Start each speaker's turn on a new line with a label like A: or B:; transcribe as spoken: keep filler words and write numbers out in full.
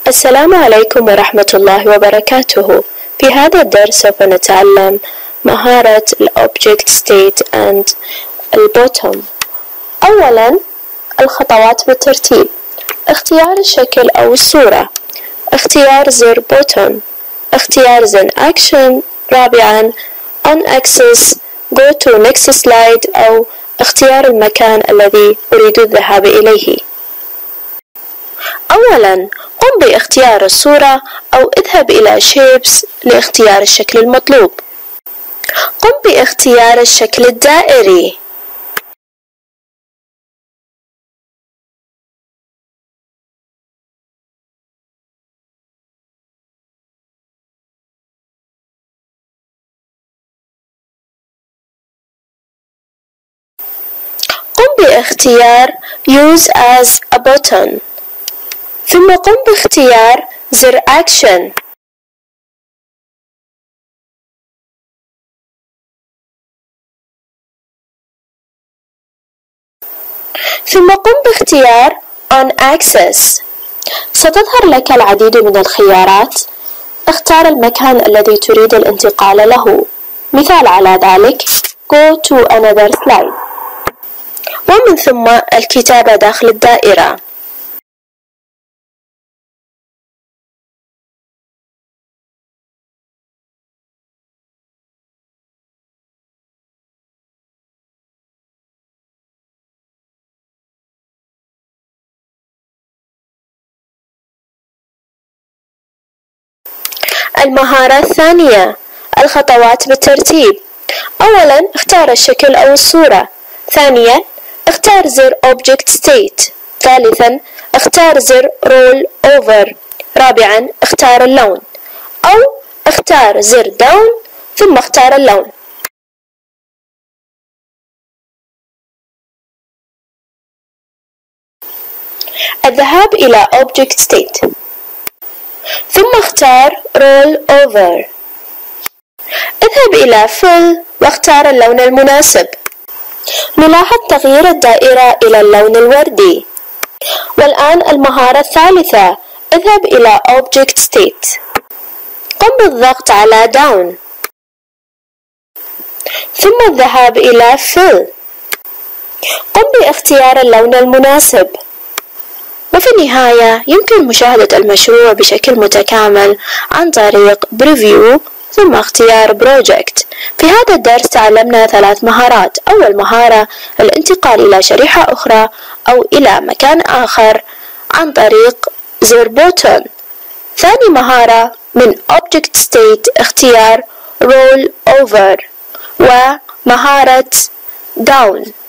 A: السلام عليكم ورحمة الله وبركاته. في هذا الدرس سوف نتعلم مهارة ال Object State and ال Bottom. أولا الخطوات بالترتيب: اختيار الشكل أو الصورة، اختيار زر Bottom، اختيار زر Action، رابعا On Axis Go to Next Slide أو اختيار المكان الذي أريد الذهاب إليه. أولا قم باختيار الصورة أو اذهب إلى Shapes لاختيار الشكل المطلوب. قم باختيار الشكل الدائري. قم باختيار Use as a button. ثم قم باختيار زر Action. ثم قم باختيار On Axis. ستظهر لك العديد من الخيارات. اختار المكان الذي تريد الانتقال له. مثال على ذلك Go to another slide. ومن ثم الكتابة داخل الدائرة. المهارة الثانية: الخطوات بالترتيب. أولا اختار الشكل أو الصورة. ثانيا اختار زر Object State. ثالثا اختار زر Roll Over. رابعا اختار اللون أو اختار زر Down ثم اختار اللون. الذهاب إلى Object State. ثم اختار Roll Over. اذهب إلى Fill واختار اللون المناسب. نلاحظ تغيير الدائرة إلى اللون الوردي. والآن المهارة الثالثة: اذهب إلى Object State. قم بالضغط على Down ثم الذهاب إلى Fill. قم باختيار اللون المناسب. وفي النهاية يمكن مشاهدة المشروع بشكل متكامل عن طريق Preview ثم اختيار Project. في هذا الدرس تعلمنا ثلاث مهارات. أول مهارة الانتقال إلى شريحة أخرى أو إلى مكان آخر عن طريق زر Button. ثاني مهارة من Object State اختيار Roll Over. ومهارة Down.